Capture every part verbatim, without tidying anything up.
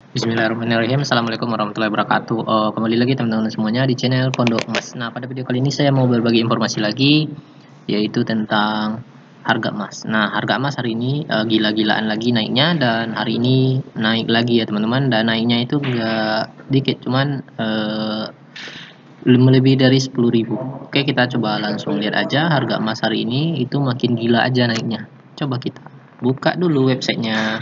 Bismillahirrahmanirrahim. Assalamualaikum warahmatullahi wabarakatuh. Uh, kembali lagi teman-teman semuanya di channel Pondok Emas. Nah, pada video kali ini saya mau berbagi informasi lagi, yaitu tentang harga emas. Nah, harga emas hari ini uh, gila-gilaan lagi naiknya, dan hari ini naik lagi ya teman-teman. Dan naiknya itu enggak dikit, cuman uh, lebih dari sepuluh ribu. Oke, kita coba langsung lihat aja harga emas hari ini itu makin gila aja naiknya. Coba kita buka dulu websitenya.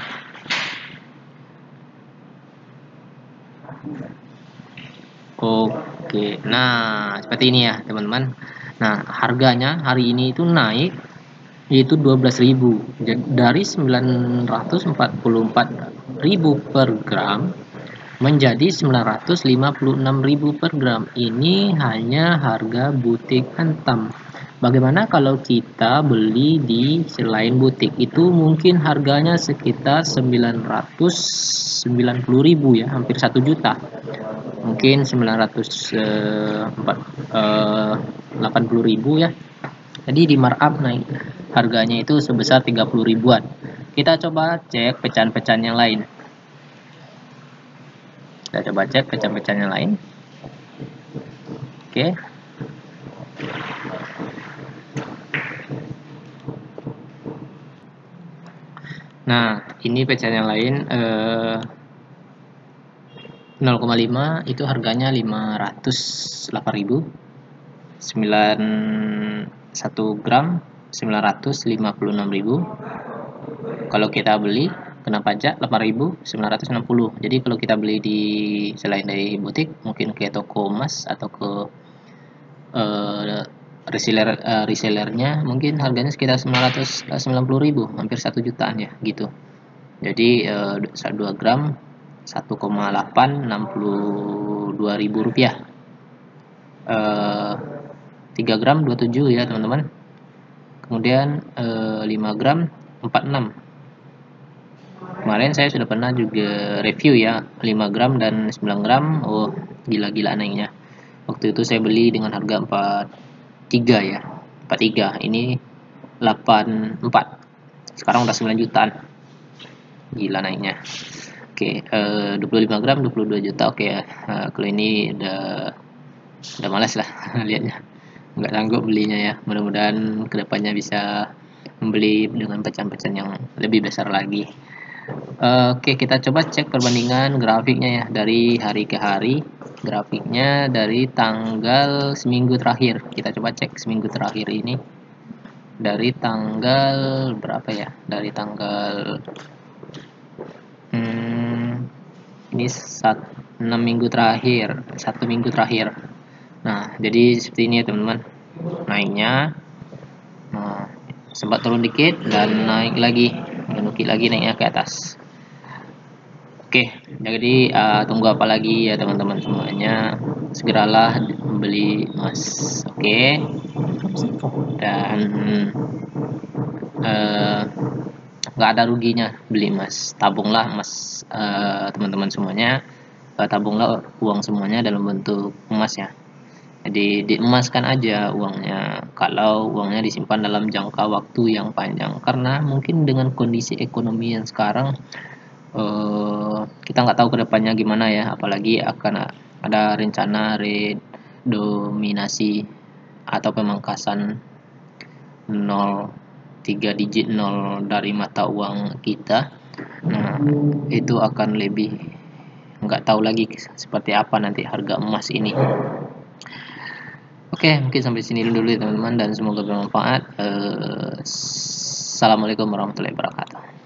Oke, nah seperti ini ya teman-teman. Nah, harganya hari ini itu naik yaitu dua belas ribu, dari sembilan ratus empat puluh empat ribu per gram menjadi sembilan ratus lima puluh enam ribu per gram. Ini hanya harga butik Antam. Bagaimana kalau kita beli di selain butik? Itu mungkin harganya sekitar sembilan ratus sembilan puluh ribu ya, hampir satu juta. Mungkin sembilan ratus delapan puluh ribu ya. Jadi di markup naik harganya itu sebesar tiga puluh ribuan. Kita coba cek pecahan-pecahan yang lain. Kita coba cek pecahan-pecahan yang lain. Oke. Nah, ini pecahan yang lain eh, nol koma lima itu harganya lima ratus delapan ribu. sembilan satu gram sembilan ratus lima puluh enam ribu. Kalau kita beli kena pajak delapan ribu sembilan ratus enam puluh. Jadi kalau kita beli di selain dari butik, mungkin ke toko emas atau ke uh, reseller uh, resellernya, mungkin harganya sekitar sembilan ratus sembilan puluh ribu, hampir satu jutaan ya gitu. Jadi uh, dua gram satu koma delapan enam puluh dua ribu rupiah. Uh, tiga gram dua puluh tujuh ya teman-teman. Kemudian uh, lima gram empat puluh enam. Kemarin saya sudah pernah juga review ya lima gram dan sembilan gram. Oh, gila-gila naiknya. Waktu itu saya beli dengan harga empat puluh tiga ya, empat puluh tiga. Ini delapan puluh empat. Sekarang udah sembilan jutaan. Gila naiknya. Oke, eh, dua puluh lima gram dua puluh dua juta. Oke ya. Nah, kalau ini udah udah malas lah lihatnya. Nggak sanggup belinya ya. Mudah-mudahan kedepannya bisa membeli dengan pecahan-pecahan yang lebih besar lagi. Oke, kita coba cek perbandingan grafiknya ya dari hari ke hari. Grafiknya dari tanggal seminggu terakhir. Kita coba cek seminggu terakhir ini. Dari tanggal berapa ya? Dari tanggal hmm, ini saat enam minggu terakhir, satu minggu terakhir. Nah, jadi seperti ini ya teman-teman. Naiknya nah, sempat turun dikit dan naik lagi, menukik lagi naiknya ke atas. Oke, jadi uh, tunggu apa lagi ya teman-teman semuanya, segeralah membeli emas. Oke, dan nggak uh, ada ruginya beli emas. Tabunglah emas uh, teman-teman semuanya, uh, tabunglah uang semuanya dalam bentuk emas ya. Jadi diemaskan aja uangnya kalau uangnya disimpan dalam jangka waktu yang panjang, karena mungkin dengan kondisi ekonomi yang sekarang Uh, kita nggak tahu kedepannya gimana ya, apalagi akan ada rencana redominasi atau pemangkasan nol tiga digit nol dari mata uang kita. Nah, itu akan lebih nggak tahu lagi seperti apa nanti harga emas ini. Oke, mungkin sampai sini dulu ya teman-teman, dan semoga bermanfaat. Uh, Assalamualaikum warahmatullahi wabarakatuh.